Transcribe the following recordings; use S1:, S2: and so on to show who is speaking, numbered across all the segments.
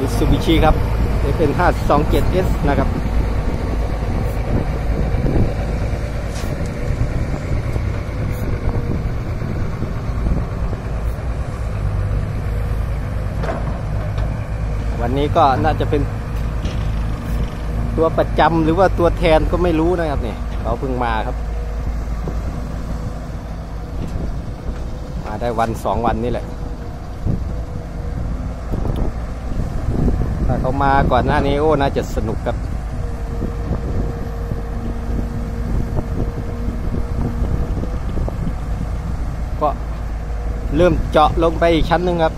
S1: Mitsubishi ครับเป็น 527S นะครับวันนี้ก็น่าจะเป็นตัวประจำหรือว่าตัวแทนก็ไม่รู้นะครับเนี่ยเขาเพิ่งมาครับมาได้วัน2 วันนี่แหละถ้าเขามาก่อนหน้านี้โอ้น่าจะสนุกครับก็เริ่มเจาะลงไปอีกชั้นหนึ่งครับ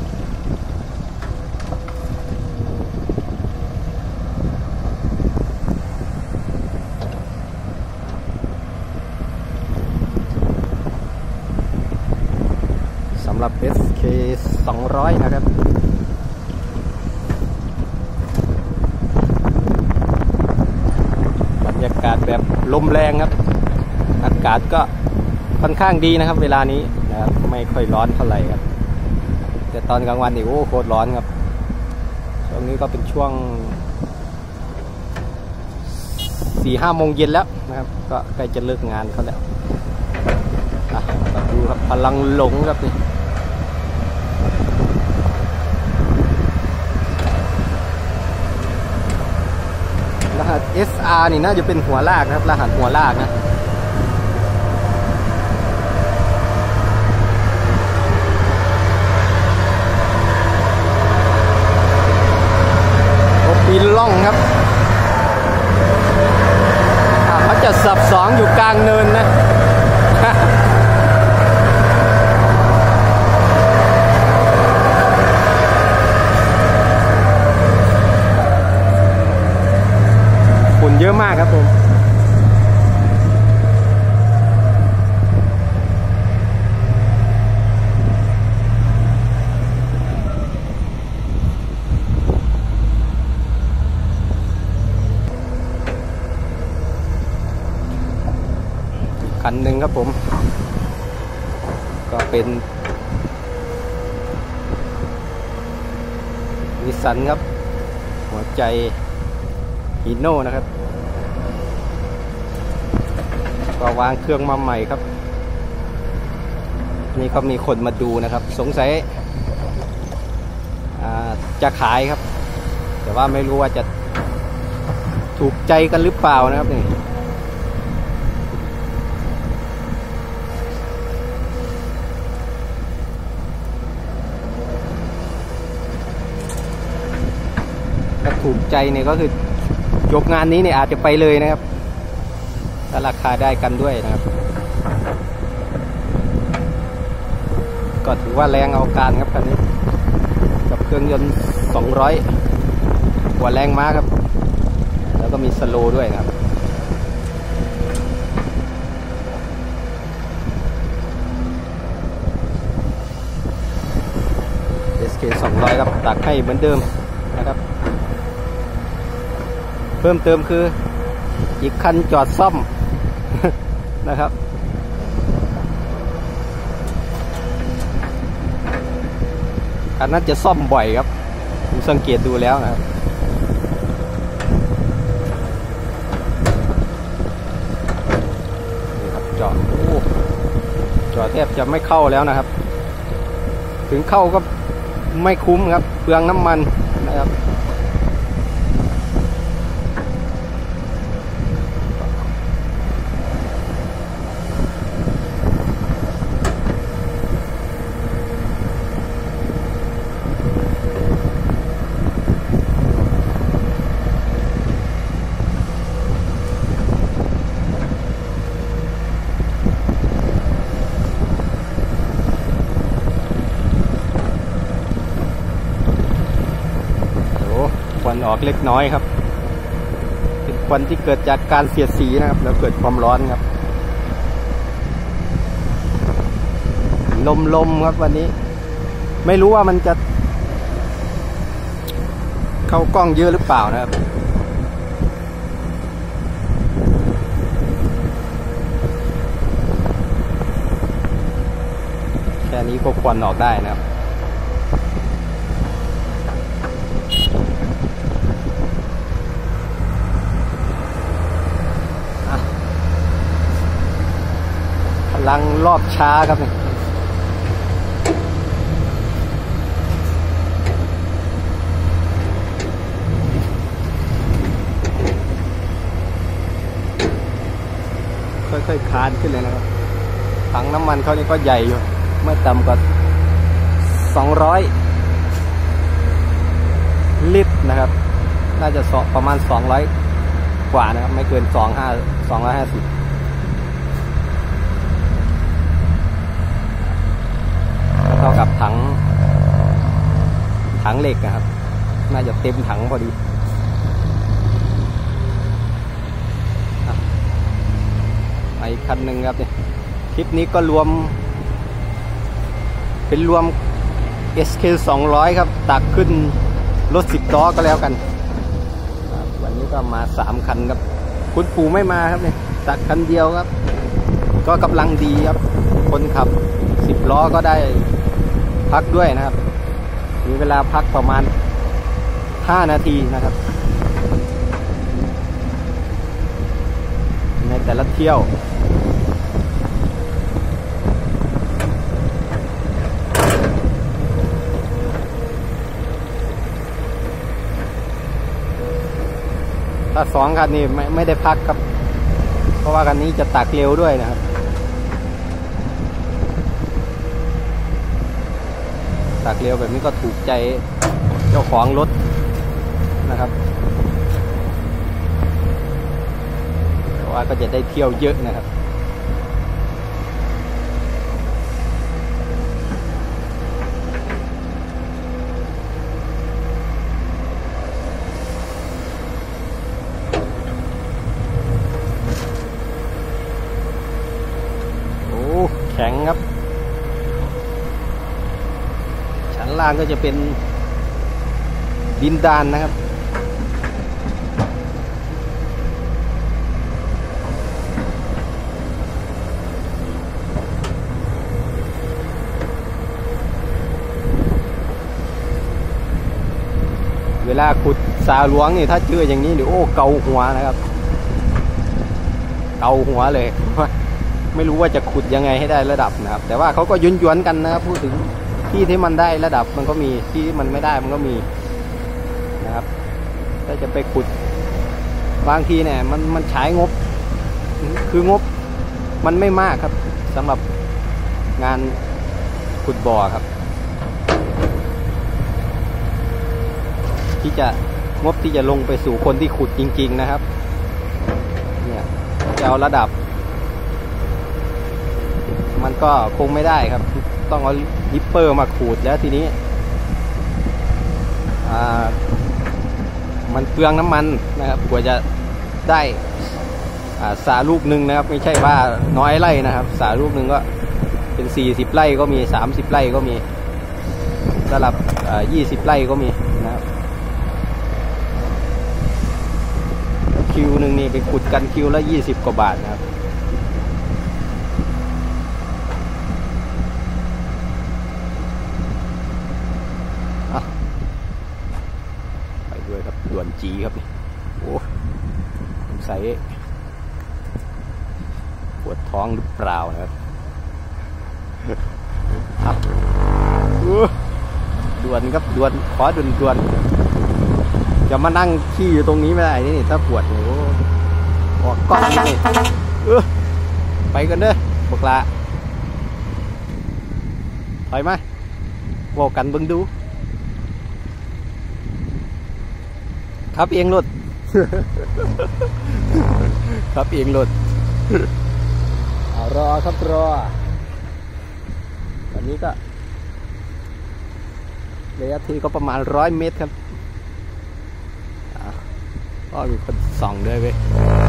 S1: สำหรับ SK 200นะครับบรรยากาศแบบลมแรงครับอากาศก็ค่อนข้างดีนะครับเวลานี้นะครับไม่ค่อยร้อนเท่าไหร่ครับแต่ตอนกลางวันนี่โอ้โคตรร้อนครับช่วงนี้ก็เป็นช่วง 4-5 โมงเย็นแล้วนะครับก็ใกล้จะเลิกงานเขาแล้วดูครับพลังหลงครับนี่รหัส SR นี่น่าจะเป็นหัวลากนะครับรหัสหัวลากนะโอปีล่องครับเขาจะสับ2อยู่กลางเนินนะฝุ่นเยอะมากครับผมคันหนึ่งครับผมก็เป็นนิสสันครับหัวใจฮีโน่นะครับก็วางเครื่องมาใหม่ครับนี่ก็มีคนมาดูนะครับสงสัยจะขายครับแต่ว่าไม่รู้ว่าจะถูกใจกันหรือเปล่านะครับนี่ถ้าถูกใจเนี่ยก็คือจบงานนี้เนี่ยอาจจะไปเลยนะครับถ้าราคาได้กันด้วยนะครับก็ถือว่าแรงเอาการครับคันนี้กับเครื่องยนต์200หัวแรงม้าครับแล้วก็มีสโลว์ด้วยนะครับSK 200ครับตักให้เหมือนเดิมนะครับเพิ่มเติมคืออีกคันจอดซ่อม นะครับคันนั้นจะซ่อมบ่อยครับผมสังเกตดูแล้วนะครับนี่ครับจอดจอดแทบจะไม่เข้าแล้วนะครับถึงเข้าก็ไม่คุ้มครับเปลืองน้ำมันนะครับควันออกเล็กน้อยครับเป็นควันที่เกิดจากการเสียดสีนะครับแล้วเกิดความร้อนครับลมครับวันนี้ไม่รู้ว่ามันจะเข้ากล้องเยอะหรือเปล่านะครับแค่นี้ก็ควันออกได้นะครับอบช้าครับเนี่ยค่อยๆคานขึ้นเลยนะครับถังน้ำมันเขานี่ก็ใหญ่อยู่ไม่ต่ำกว่า200 ลิตรนะครับน่าจะประมาณ200กว่านะครับไม่เกิน250เท่ากับถังเหล็กนะครับน่าจะเต็มถังพอดีอีกคันหนึ่งครับเนี่ยคลิปนี้ก็รวมรวม SK 200ครับตักขึ้นรถ10 ล้อก็แล้วกันวันนี้ก็มา3 คันครับคุณปู่ไม่มาครับเนี่ยตักคันเดียวครับก็กำลังดีครับคนขับ10 ล้อก็ได้พักด้วยนะครับมีเวลาพักประมาณ5 นาทีนะครับในแต่ละเที่ยวถ้า2 คันนี้ไม่ได้พักครับเพราะว่าคันนี้จะตักเร็วด้วยนะครับตักเร็วแบบนี้ก็ถูกใจเจ้าของรถนะครับเพราะว่าก็จะได้เที่ยวเยอะนะครับแข็งครับชั้นล่างก็จะเป็นดินดานนะครับเวลาขุดสาหลวงนี่ถ้าเจออย่างนี้เดี๋ยวโอ้เกาหัวนะครับเกาหัวเลยไม่รู้ว่าจะขุดยังไงให้ได้ระดับนะครับแต่ว่าเขาก็ย้อนๆกันนะครับพูดถึงที่ที่มันได้ระดับมันก็มีที่มันไม่ได้มันก็มีนะครับถ้าจะไปขุดบางทีเนี่ยมันใช้งบคืองบมันไม่มากครับสำหรับงานขุดบ่อครับที่จะงบที่จะลงไปสู่คนที่ขุดจริงๆนะครับเนี่ยจะเอาระดับมันก็คงไม่ได้ครับต้องเอาดิปเปอร์มาขูดแล้วทีนี้มันเปลืองน้ำมันนะครับกว่าจะได้สาลูกหนึ่งนะครับไม่ใช่ว่าน้อยไร่นะครับสาลูกหนึ่งก็เป็น40 ไร่ก็มี30 ไร่ก็มีสลับ20 ไร่ก็มีนะครับคิวหนึ่งนี่ไปขุดกันคิวละ20 กว่าบาทนะครับด่วนจีครับนี่โอ้ใส่ปวดท้องหรือเปล่านะครับด่วนครับด่วนขอด่วนจะมานั่งขี้อยู่ตรงนี้ไม่ได้นี่ถ้าปวดโอ้ออกก้อนนี่ไปกันเด้อบอกละถอยมาบอกกันเบิ่งดูครับเองรถ ครับเองรถ รอครับรอวันนี้ก็ระยะที่ก็ประมาณ100 เมตรครับก็มีคนส่องด้วยเว้ย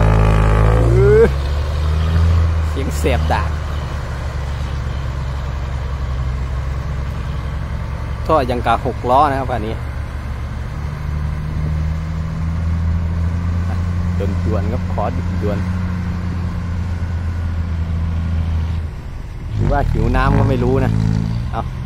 S1: เสียงเสียบดากก็ยังกะ6 ล้อนะครับอันนี้ด่วนครับขอด่วนหรือว่าหิวน้ำก็ไม่รู้นะเอา